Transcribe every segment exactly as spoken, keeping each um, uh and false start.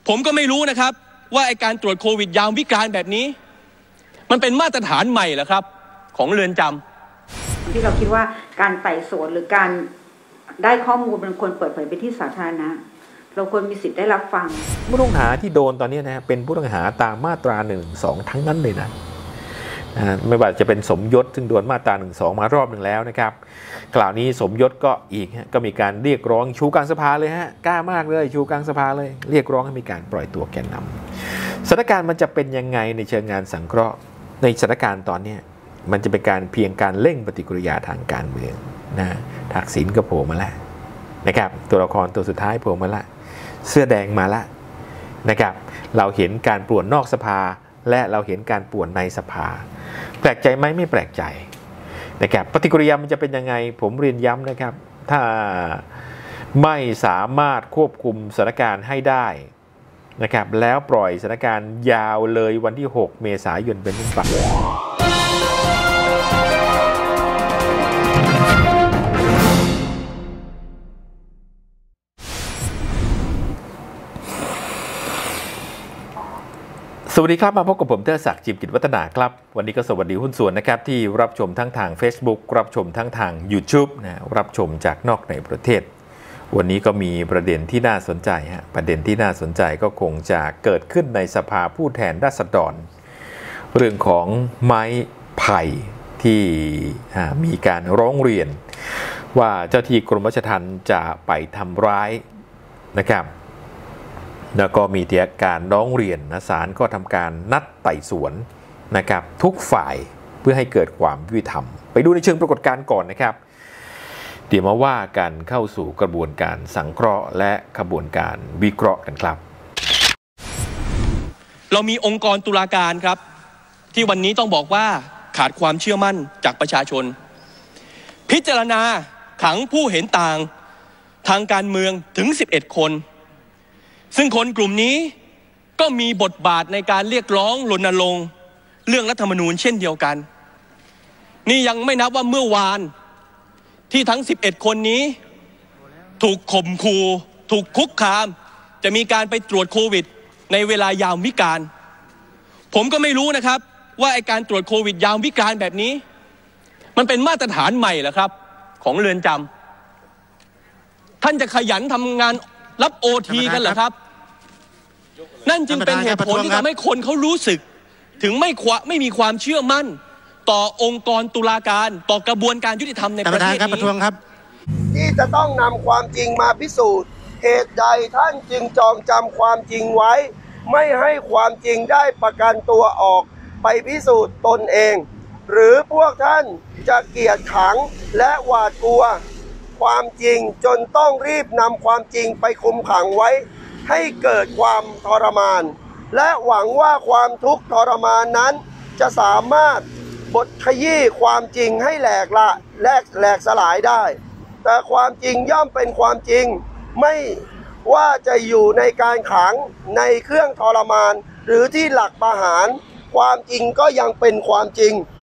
ผมก็ไม่รู้นะครับว่าไอการตรวจโควิดยามวิกาลแบบนี้มันเป็นมาตรฐานใหม่เหรอครับของเรือนจำที่เราคิดว่าการไต่สวนหรือการได้ข้อมูลมันควรเปิดเผยไปที่สาธารณะเราควรมีสิทธิ์ได้รับฟังผู้ต้องหาที่โดนตอนนี้นะเป็นผู้ต้องหาตามมาตราหนึ่งสองทั้งนั้นเลยนะไม่ว่าจะเป็นสมยศซึ่งโดนมาตราหนึ่งสองมารอบหนึ่งแล้วนะครับกล่าวนี้สมยศก็อีกก็มีการเรียกร้องชูกลางสภาเลยฮะกล้ามากเลยชูกลางสภาเลยเรียกร้องให้มีการปล่อยตัวแกนนำสถานการณ์มันจะเป็นยังไงในเชิงงานสังเคราะห์ในสถานการณ์ตอนนี้มันจะเป็นการเพียงการเร่งปฏิกิริยาทางการเมืองนะทักษิณก็โผล่มาแล้วนะครับตัวละครตัวสุดท้ายโผล่มาละเสื้อแดงมาละนะครับเราเห็นการป่วนนอกสภาและเราเห็นการป่วนในสภาแปลกใจไหมไม่แปลกใจนะครับปฏิกิริยามันจะเป็นยังไงผมเรียนย้ำนะครับถ้าไม่สามารถควบคุมสถานการณ์ให้ได้นะครับแล้วปล่อยสถานการณ์ยาวเลยวันที่หกเมษายนเป็นต้นไปสวัสดีครับมาพบกับผมเทอศักดิ์จิมกิจวัฒนาครับวันนี้ก็สวัสดีหุ้นส่วนนะครับที่รับชมทั้งทาง Facebook รับชมทั้งทาง YouTube นะรับชมจากนอกในประเทศวันนี้ก็มีประเด็นที่น่าสนใจฮะประเด็นที่น่าสนใจก็คงจะเกิดขึ้นในสภาผู้แทนราษฎรเรื่องของไม้ไผ่ที่มีการร้องเรียนว่าเจ้าที่กรมราชทัณฑ์จะไปทำร้ายนะครับแล้วก็มีที่การร้องเรียนนะศาลก็ทำการนัดไต่สวนนะครับทุกฝ่ายเพื่อให้เกิดความยุติธรรมไปดูในเชิงปรากฏการณ์ก่อนนะครับเดี๋ยวมาว่ากันเข้าสู่กระบวนการสังเคราะห์และกระบวนการวิเคราะห์กันครับเรามีองค์กรตุลาการครับที่วันนี้ต้องบอกว่าขาดความเชื่อมั่นจากประชาชนพิจารณาขังผู้เห็นต่างทางการเมืองถึงสิบเอ็ดคนซึ่งคนกลุ่มนี้ก็มีบทบาทในการเรียกร้องรณรงค์เรื่องรัฐธรรมนูญเช่นเดียวกันนี่ยังไม่นับว่าเมื่อวานที่ทั้งสิบเอ็ดคนนี้ถูกข่มขู่ถูกคุกคามจะมีการไปตรวจโควิดในเวลายามวิกาลผมก็ไม่รู้นะครับว่าไอการตรวจโควิดยามวิกาลแบบนี้มันเป็นมาตรฐานใหม่เหรอครับของเรือนจำท่านจะขยันทำงานรับโอทีกันเหรอครับนั่นจึงเป็นเหตุผลที่ทำให้คนเขารู้สึกถึงไม่ไม่มีความเชื่อมั่นต่อองค์กรตุลาการต่อกระบวนการยุติธรรมในประเทศนี้ที่จะต้องนำความจริงมาพิสูจน์เหตุใดท่านจึงจองจำความจริงไว้ไม่ให้ความจริงได้ประกันตัวออกไปพิสูจน์ตนเองหรือพวกท่านจะเกียจขังและหวาดกลัวความจริงจนต้องรีบนำความจริงไปคุมขังไว้ให้เกิดความทรมานและหวังว่าความทุกข์ทรมานนั้นจะสามารถบดขยี้ความจริงให้แหลกละแหลกแหลกสลายได้แต่ความจริงย่อมเป็นความจริงไม่ว่าจะอยู่ในการขังในเครื่องทรมานหรือที่หลักประหารความจริงก็ยังเป็นความจริง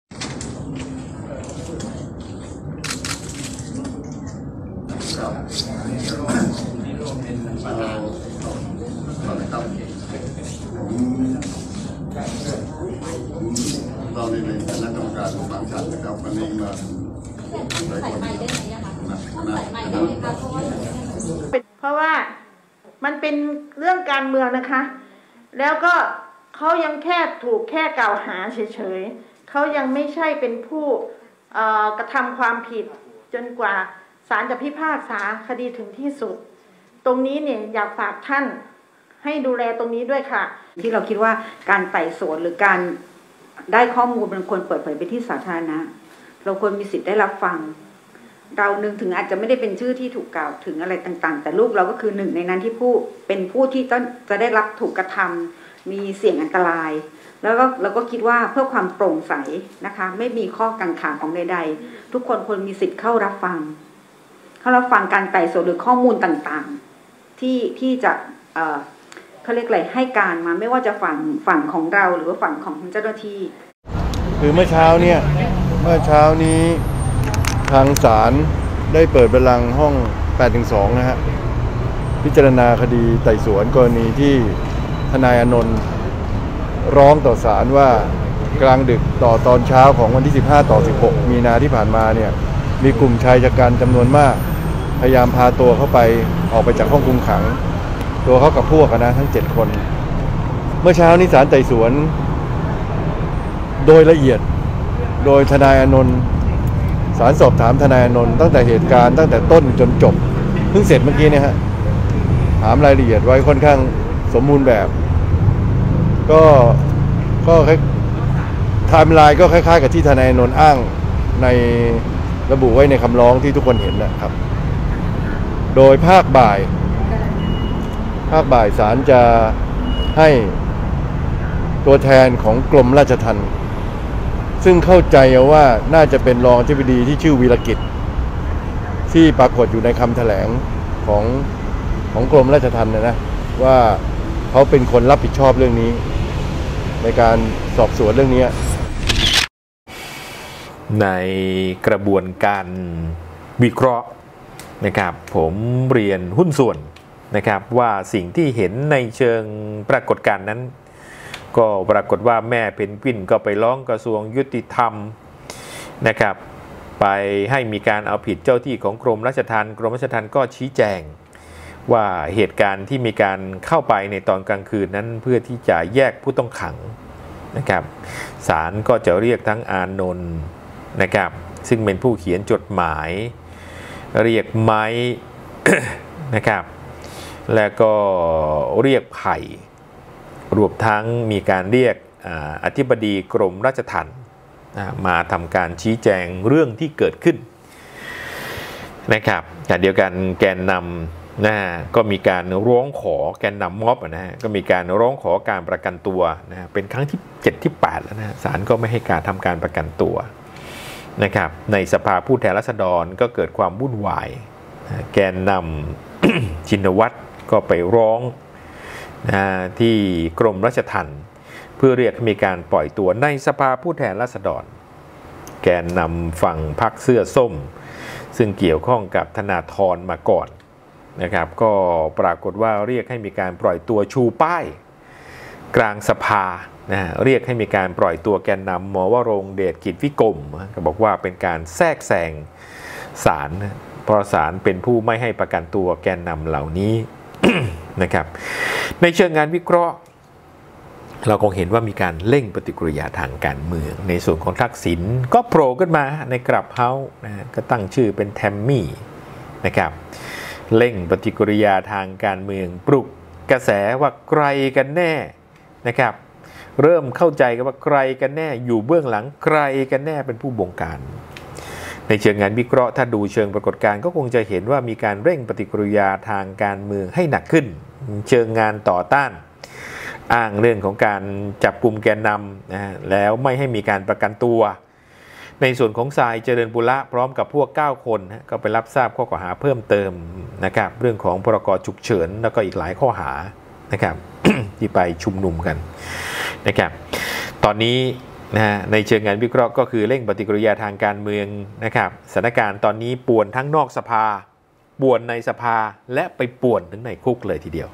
เราในในคณะกรรมการบางชั้นนะครับวันนี้มาใส่ไม้ได้ไหมคะใส่ไม้ได้ไหมคะเพราะว่ามันเป็นเรื่องการเมืองนะคะแล้วก็เขายังแค่ถูกแค่กล่าวหาเฉยๆเขายังไม่ใช่เป็นผู้กระทำความผิดจนกว่าศาลจะพิพากษาคดีถึงที่สุดตรงนี้เนี่ยอยากฝากท่านให้ดูแลตรงนี้ด้วยค่ะที่เราคิดว่าการไต่สวนหรือการได้ข้อมูลมันควรเปิดเผยไปที่สาธารณะเราควรมีสิทธิ์ได้รับฟังเรานึงถึงอาจจะไม่ได้เป็นชื่อที่ถูกกล่าวถึงอะไรต่างๆแต่ลูกเราก็คือหนึ่งในนั้นที่ผู้เป็นผู้ที่ต้องจะได้รับถูกกระทำมีเสี่ยงอันตรายแล้วก็เราก็คิดว่าเพื่อความโปร่งใสนะคะไม่มีข้อกังขาของใดๆทุกคนควรมีสิทธิ์เข้ารับฟังเข้ารับฟังการไต่สวนหรือข้อมูลต่างๆที่ที่จะเอ่อเขาเรียกอะไรให้การมาไม่ว่าจะฝั่งฝั่งของเราหรือว่าฝั่งของเจ้าหน้าที่คือเมื่อเช้าเนี่ยเมื่อเช้านี้ทางศาลได้เปิดบัลลังก์ห้อง แปดถึงสอง นะฮะพิจารณาคดีไต่สวนกรณีที่ทนายอานนท์ร้องต่อศาลว่ากลางดึกต่อตอนเช้าของวันที่สิบห้าต่อสิบหกมีนาที่ผ่านมาเนี่ยมีกลุ่มชายชะกันจำนวนมากพยายามพาตัวเข้าไปออกไปจากห้องคุมขังตัวเขากับพวกนะทั้งเจ็ดคนเมื่อเช้านี้ศาลไต่สวนโดยละเอียดโดยทนายอานนท์ศาลสอบถามทนายอานนท์ตั้งแต่เหตุการณ์ตั้งแต่ต้นจนจบเพิ่งเสร็จเมื่อกี้เนี่ยฮะถามรายละเอียดไว้ค่อนข้างสมบูรณ์แบบก็ก็ไทม์ไลน์ก็คล้ายๆกับที่ทนายอานนท์อ้างในระบุไว้ในคำร้องที่ทุกคนเห็นนะครับโดยภาคบ่ายภาคบ่ายศาลจะให้ตัวแทนของกรมราชทัณฑ์ซึ่งเข้าใจว่าน่าจะเป็นรองอธิบดีที่ชื่อวีรกิจที่ปรากฏอยู่ในคำแถลงของของกรมราชทัณฑ์นะนะว่าเขาเป็นคนรับผิดชอบเรื่องนี้ในการสอบสวนเรื่องนี้ในกระบวนการวิเคราะห์นะครับผมเรียนหุ้นส่วนนะครับว่าสิ่งที่เห็นในเชิงปรากฏการณ์นั้นก็ปรากฏว่าแม่เพนกวินก็ไปร้องกระทรวงยุติธรรมนะครับไปให้มีการเอาผิดเจ้าที่ของกรมราชทัณฑ์กรมราชทัณฑ์ก็ชี้แจงว่าเหตุการณ์ที่มีการเข้าไปในตอนกลางคืนนั้นเพื่อที่จะแยกผู้ต้องขังนะครับศาลก็จะเรียกทั้งอานนท์นะครับซึ่งเป็นผู้เขียนจดหมายเรียกไม้ นะครับแล้วก็เรียกไผ่รวมทั้งมีการเรียกอธิบดีกรมราชทัณฑ์มาทำการชี้แจงเรื่องที่เกิดขึ้นนะครับแต่เดียวกันแกนนำนะก็มีการร้องขอแกนนำม็อบนะฮะก็มีการร้องขอการประกันตัวนะเป็นครั้งที่เจ็ดที่แปดแล้วนะศาลก็ไม่ให้การทำการประกันตัวนะครับในสภาผู้แทนราษฎรก็เกิดความวุ่นวายแกนนำ ชินวัตรก็ไปร้องนะที่กรมราชทัณฑ์เพื่อเรียกให้มีการปล่อยตัวในสภาผู้แทนราษฎรแกนนำฝั่งพรรคเสื้อส้มซึ่งเกี่ยวข้องกับธนาธรมาก่อนนะครับก็ปรากฏว่าเรียกให้มีการปล่อยตัวชูป้ายกลางสภานะเรียกให้มีการปล่อยตัวแกนนำหมอวรงค์เดชกิจวิกรมก็บอกว่าเป็นการแทรกแซงศาลเพราะศาลเป็นผู้ไม่ให้ประกันตัวแกนนำเหล่านี้ นะครับในเชิงงานวิเคราะห์เราคงเห็นว่ามีการเร่งปฏิกิริยาทางการเมืองในส่วนของทักษิณก็โผล่ขึ้นมาในกลับเฮาส์นะก็ตั้งชื่อเป็นแทมมี่นะครับเร่งปฏิกิริยาทางการเมืองปลุกกระแสว่าใครกันแน่นะครับเริ่มเข้าใจกันว่าใครกันแน่อยู่เบื้องหลังใครกันแน่เป็นผู้บงการในเชิงงานวิเคราะห์ถ้าดูเชิงปรากฏการณ์ก็คงจะเห็นว่ามีการเร่งปฏิกิริยาทางการเมืองให้หนักขึ้นเชิงงานต่อต้านอ้างเรื่องของการจับกลุ่มแกนนำนะฮะแล้วไม่ให้มีการประกันตัวในส่วนของทรายเจริญบุระพร้อมกับพวกเก้าคนนะก็ไปรับทราบข้อกล่าวหาเพิ่มเติมนะครับเรื่องของพรกฉุกเฉินแล้วก็อีกหลายข้อหานะครับ ที่ไปชุมนุมกันนะครับตอนนี้นะฮะในเชิงงานวิเคราะห์ก็คือเร่งปฏิกิริยาทางการเมืองนะครับสถานการณ์ตอนนี้ป่วนทั้งนอกสภาป่วนในสภาและไปป่วนถึงในคุกเลยทีเดียว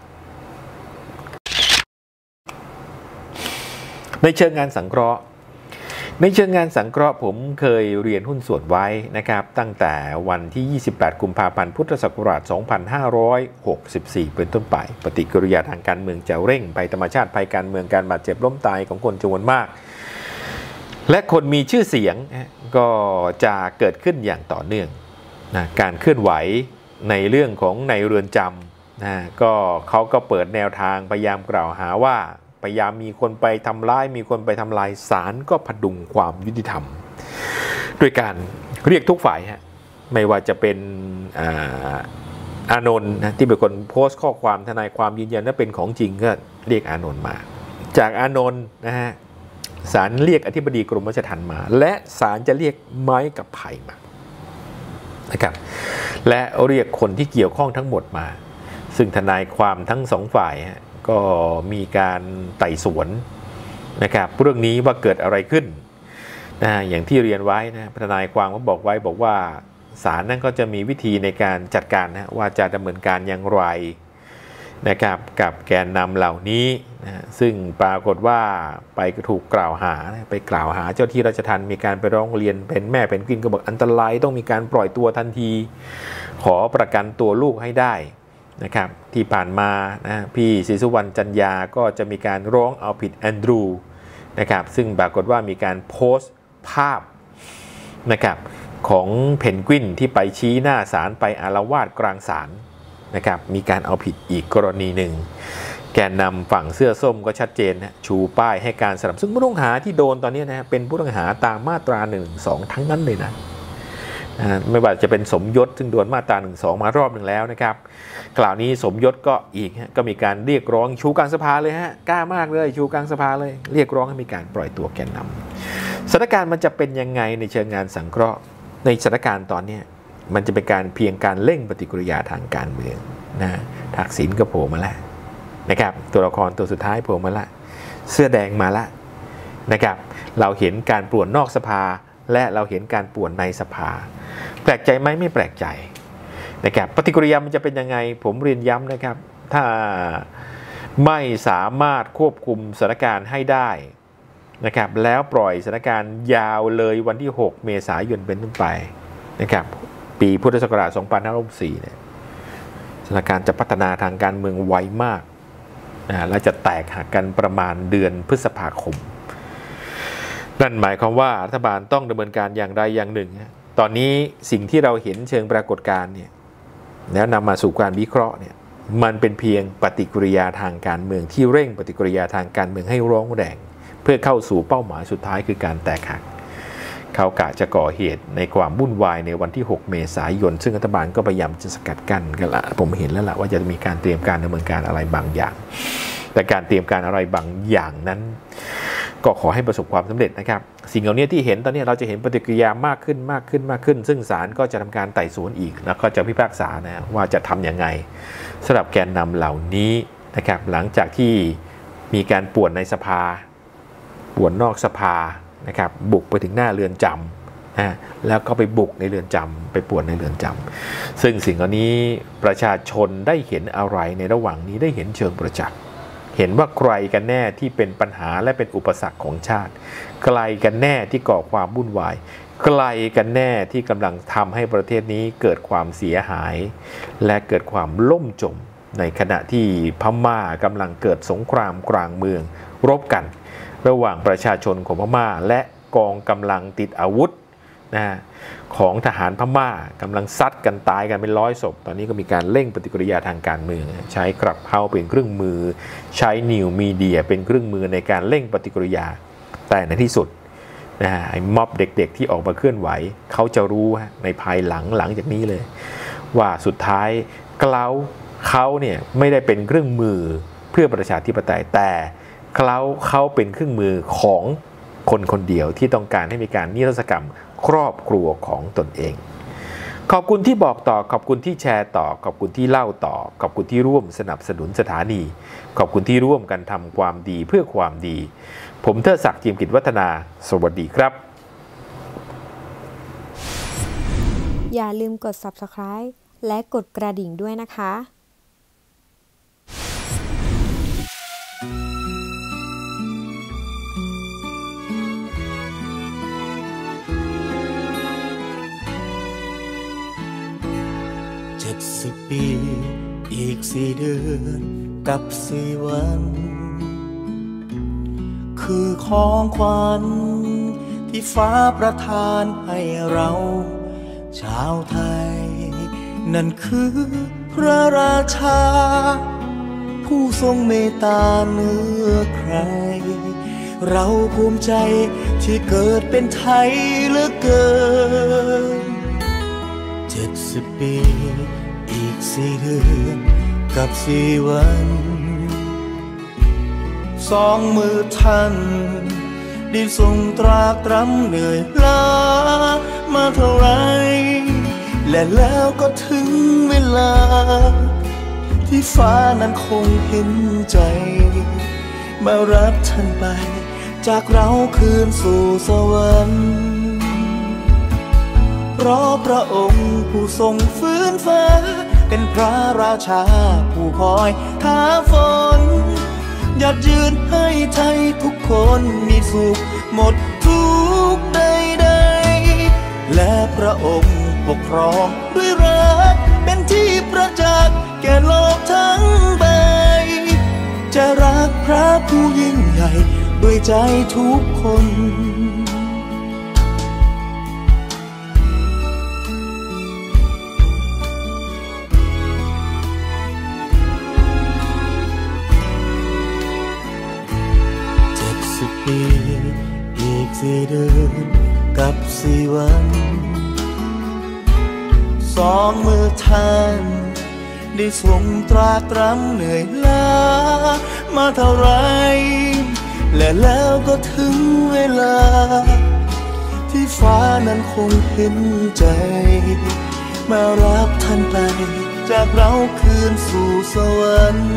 ในเชิงงานสังเคราะห์ในเชิงงานสังเคราะห์ผมเคยเรียนหุ้นส่วนไว้นะครับตั้งแต่วันที่ยี่สิบแปดกุมภาพันธ์พุทธศักราชสองพันห้าร้อยหกสิบสี่เป็นต้นไปปฏิกิริยาทางการเมืองจะเร่งภัยธรรมชาติภัยการเมืองการบาดเจ็บล้มตายของคนจำนวนมากและคนมีชื่อเสียงก็จะเกิดขึ้นอย่างต่อเนื่องนะการเคลื่อนไหวในเรื่องของในเรือนจำนะก็เขาก็เปิดแนวทางพยายามกล่าวหาว่าพยายามมีคนไปทำร้ายมีคนไปทำลายศาลก็พดุงความยุติธรรมด้วยการเรียกทุกฝ่ายฮะไม่ว่าจะเป็นอานนท์นะที่เป็นคนโพสต์ข้อความทนายความยืนยันว่าเป็นของจริงก็เรียกอานนท์มาจากอานนท์นะฮะศาลเรียกอธิบดีกรมราชทัณฑ์มาและศาลจะเรียกไม้กับไผ่มานะครับและเรียกคนที่เกี่ยวข้องทั้งหมดมาซึ่งทนายความทั้งสองฝ่ายก็มีการไต่สวนนะครับเรื่องนี้ว่าเกิดอะไรขึ้นนะอย่างที่เรียนไว้นะทนายความก็บอกไว้บอกว่าศาลนั้นก็จะมีวิธีในการจัดการนะว่าจะดำเนินการอย่างไรนะครับกับแกนนำเหล่านี้นะซึ่งปรากฏว่าไปถูกกล่าวหาไปกล่าวหาเจ้าที่ราชทัณฑ์มีการไปร้องเรียนเป็นแม่เป็นกวินก็บอกอันตรายต้องมีการปล่อยตัวทันทีขอประกันตัวลูกให้ได้นะครับที่ผ่านมานะพี่ศรีสุวรรณจันยาก็จะมีการร้องเอาผิดแอนดรูนะครับซึ่งปรากฏว่ามีการโพสต์ภาพนะครับของเพนกวินที่ไปชี้หน้าศาลไปอาละวาดกลางศาลนะครับมีการเอาผิดอีกกรณีหนึ่งแกนนำฝั่งเสื้อส้มก็ชัดเจนนะชูป้ายให้การสนับสนุนผู้ต้องหาที่โดนตอนนี้นะเป็นผู้ต้องหาตามมาตราหนึ่งสองทั้งนั้นเลยนะไม่ว่าจะเป็นสมยศซึ่งโดนมาตราหนึ่งสองมารอบหนึ่งแล้วนะครับกล่าวนี้สมยศก็อีกก็มีการเรียกร้องชูกลางสภาเลยฮะกล้ามากเลยชูกลางสภาเลยเรียกร้องให้มีการปล่อยตัวแกนนำสถานการณ์มันจะเป็นยังไงในเชิงงานสังเคราะห์ในสถานการณ์ตอนนี้มันจะเป็นการเพียงการเร่งปฏิกิริยาทางการเมืองนะทักษิณก็โผล่มาแล้วนะครับตัวละครตัวสุดท้ายโผล่มาละเสื้อแดงมาละนะครับเราเห็นการป่วนนอกสภาและเราเห็นการป่วนในสภาแปลกใจไหมไม่แปลกใจนะครับปฏิกิริยามันจะเป็นยังไงผมเรียนย้ำนะครับถ้าไม่สามารถควบคุมสถานการณ์ให้ได้นะครับแล้วปล่อยสถานการณ์ยาวเลยวันที่หกเมษายนเป็นต้นไปนะครับปีพุทธศักราชสองพันห้าร้อยหกสิบสี่เนี่ยสถานการณ์จะพัฒนาทางการเมืองไวมากนะและจะแตกหักกันประมาณเดือนพฤษภาคมนั่นหมายความว่ารัฐบาลต้องดำเนินการอย่างใดอย่างหนึ่งตอนนี้สิ่งที่เราเห็นเชิงปรากฏการณ์เนี่ยแล้วนำมาสู่การวิเคราะห์เนี่ยมันเป็นเพียงปฏิกิริยาทางการเมืองที่เร่งปฏิกิริยาทางการเมืองให้ร้องแรงเพื่อเข้าสู่เป้าหมายสุดท้ายคือการแตกหักเขากะจะก่อเหตุในความวุ่นวายในวันที่หกเมษายนซึ่งรัฐบาลก็พยายามจะสกัดกั้นกันละผมเห็นแล้วล่ะว่าจะมีการเตรียมการดำเนินการอะไรบางอย่างแต่การเตรียมการอะไรบางอย่างนั้นก็ขอให้ประสบความสำเร็จนะครับสิ่งเหล่านี้ที่เห็นตอนนี้เราจะเห็นปฏิกิริยามากขึ้นมากขึ้นมากขึ้นซึ่งศาลก็จะทำการไต่สวนอีกแล้วก็จะพิพากษานะว่าจะทำยังไงสำหรับแกนนำเหล่านี้นะครับหลังจากที่มีการป่วนในสภาป่วนนอกสภานะครับบุกไปถึงหน้าเรือนจำนะแล้วก็ไปบุกในเรือนจำไปป่วนในเรือนจำซึ่งสิ่งเหล่านี้ประชาชนได้เห็นอะไรในระหว่างนี้ได้เห็นเชิงประจักษ์เห็นว่าใครกันแน่ที่เป็นปัญหาและเป็นอุปสรรคของชาติใครกันแน่ที่ก่อความวุ่นวายใครกันแน่ที่กำลังทำให้ประเทศนี้เกิดความเสียหายและเกิดความล่มจมในขณะที่พม่ากำลังเกิดสงครามกลางเมืองรบกันระหว่างประชาชนของพม่าและกองกำลังติดอาวุธนะของทหารพม่ากำลังซัดกันตายกันเป็นร้อยศพตอนนี้ก็มีการเร่งปฏิกิริยาทางการเมืองใช้กลับเฮาเป็นเครื่องมือใช้นิวมีเดียเป็นเครื่องมือในการเร่งปฏิกิริยาแต่ในที่สุดนะไอ้ม็อบเด็กๆที่ออกมาเคลื่อนไหวเขาจะรู้ในภายหลังหลังจากนี้เลยว่าสุดท้ายเขาเขาเนี่ยไม่ได้เป็นเครื่องมือเพื่อประชาธิปไตยแต่เขาเขาเป็นเครื่องมือของคนคนเดียวที่ต้องการให้มีการนิรโทษกรรมครอบครัวของตนเองขอบคุณที่บอกต่อขอบคุณที่แชร์ต่อขอบคุณที่เล่าต่อขอบคุณที่ร่วมสนับสนุนสถานีขอบคุณที่ร่วมกันทำความดีเพื่อความดีผมเทิดศักดิ์ เจียมกิจวัฒนาสวัสดีครับอย่าลืมกด ซับสไครบ์ และกดกระดิ่งด้วยนะคะเจ็ดสิบปีอีกสี่เดือนกับสี่วัน คือของขวัญที่ฟ้าประทานให้เราชาวไทยนั่นคือพระราชาผู้ทรงเมตตาเหนือใครเราภูมิใจที่เกิดเป็นไทยเหลือเกินเจ็ดสิบปีอีกสี่เดือนกับสี่วันสองมือท่านได้ทรงตรากตรำเหนื่อยล้ามาเท่าไรและแล้วก็ถึงเวลาที่ฟ้านั้นคงเห็นใจมารับท่านไปจากเราคืนสู่สวรรค์เพราะพระองค์ผู้ทรงฟื้นฟ้าเป็นพระราชาผู้คอยท้าฝนหยัดยืนให้ไทยทุกคนมีสุขหมดทุกข์ใดๆและพระองค์ปกครองด้วยรักเป็นที่ประจักษ์แก่โลกทั้งใบจะรักพระผู้ยิ่งใหญ่ด้วยใจทุกคนเจ็ดสิบปีอีกสี่เดือนกับสี่วันสองมือท่านได้ทรงตราตรำเหนื่อยล้ามาเท่าไรและแล้วก็ถึงเวลาที่ฟ้านั้นคงเห็นใจมารับท่านไปจากเราคืนสู่สวรรค์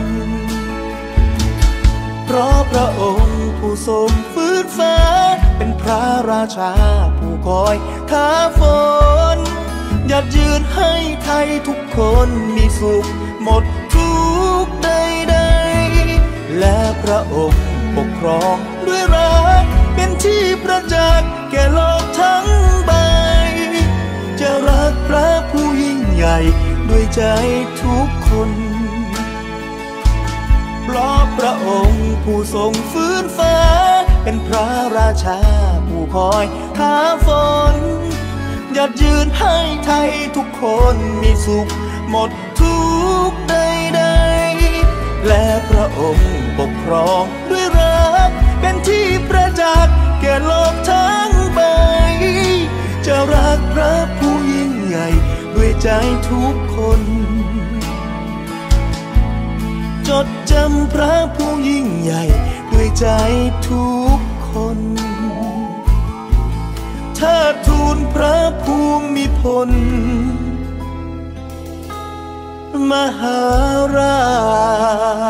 เพราะพระองค์ผู้ทรงฟื้นฟ้าเป็นพระราชาผู้คอยท้าฝนหยัดยืนให้ไทยทุกคนมีสุขหมดทุกข์ใดๆและพระองค์ปกครองด้วยรักเป็นที่ประจักษ์แก่โลกทั้งใบจะรักพระผู้ยิ่งใหญ่ด้วยใจทุกคนเพราะพระองค์ผู้ทรงฟื้นฟ้าเป็นพระราชาผู้คอยท้าฝนหยัดยืนให้ไทยทุกคนมีสุขหมดทุกข์ใดๆและพระองค์ปกครองด้วยรักเป็นที่ประจักษ์แก่โลกทั้งใบจะรักพระผู้ยิ่งใหญ่ด้วยใจทุกคนจดจำพระผู้ยิ่งใหญ่ด้วยใจทุกคนเทิดทูนพระภูมิพลมหาราช